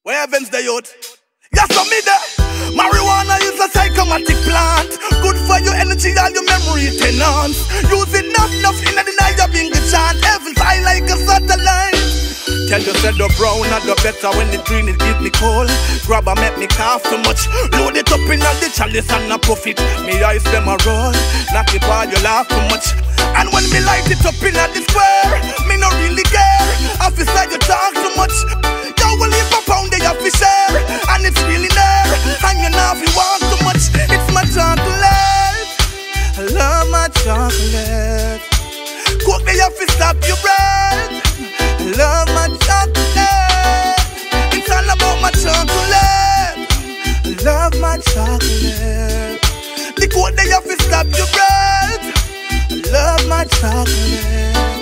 Where heavens the youth? Yes, for me there. Marijuana is a psychomatic plant. Good for your energy and your memory tenants. Use it enough in the night of being the chant. Heaven's high like a satellite. Tell you said the brown and the better when the green it give me cold. Grab and make me cough too much. Load it up in the chalice and a profit. Me eyes them a roll. Knock it while you laugh too much. And when me light it up in the square, me no really care. Officer you talk too much. You will leave a pound they have to share. And it's really there. And you know if you want too much. It's my chocolate. I love my chocolate. Cook they have to stop your breath. I love my chocolate. It's all about my chocolate. I love my chocolate. The cook they have to stop your breath. I love my chocolate.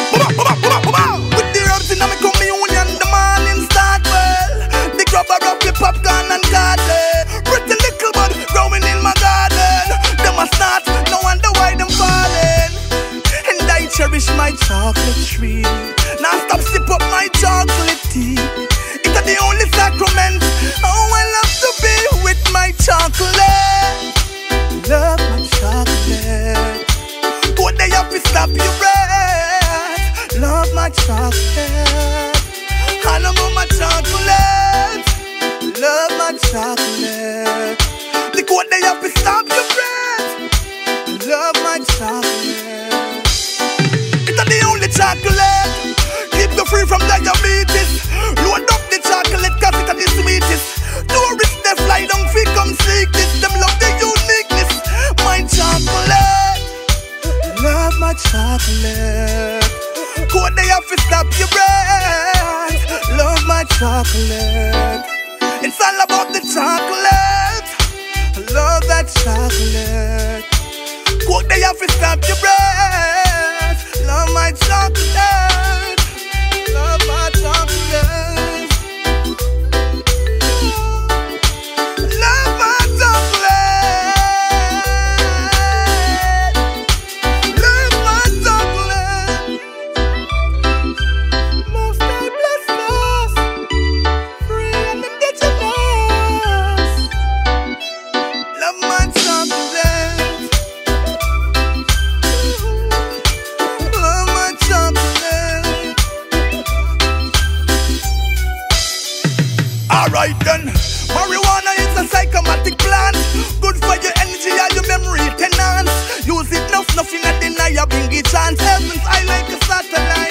With the herbs in my communion, the morning start well. The grubber up the popcorn and garden. Pretty little bud growing in my garden. Them a start, no wonder why them falling. And I cherish my chocolate tree. Now stop sip up my chocolate tea. It's the only sacrament. Oh, I love to be with my chocolate. Love my chocolate. Go there, you have to stop your breath. Love my chocolate. I love my chocolate. Love my chocolate. The go there, you have to stop your breath. Love my chocolate. It's the only chocolate. Keep you free from diabetes. Load up the chocolate cause it's the sweetest. Tourists they fly down fi come seek this. Them love the uniqueness. My chocolate. Love my chocolate. Go there have to stop your breath. Love my chocolate. It's all about the chocolate. Love that chocolate. Go there have to stop your breath. Love my chocolate. Love my chocolate. Love my chocolate. Love my chocolate. Most I bless us, free and indigenous. Love my chocolate. Love my chocolate. Alright then, marijuana is a psychomatic plant. Good for your energy and your memory tenants. Use it enough in the night, you bring it chance. Heaven's high like a satellite.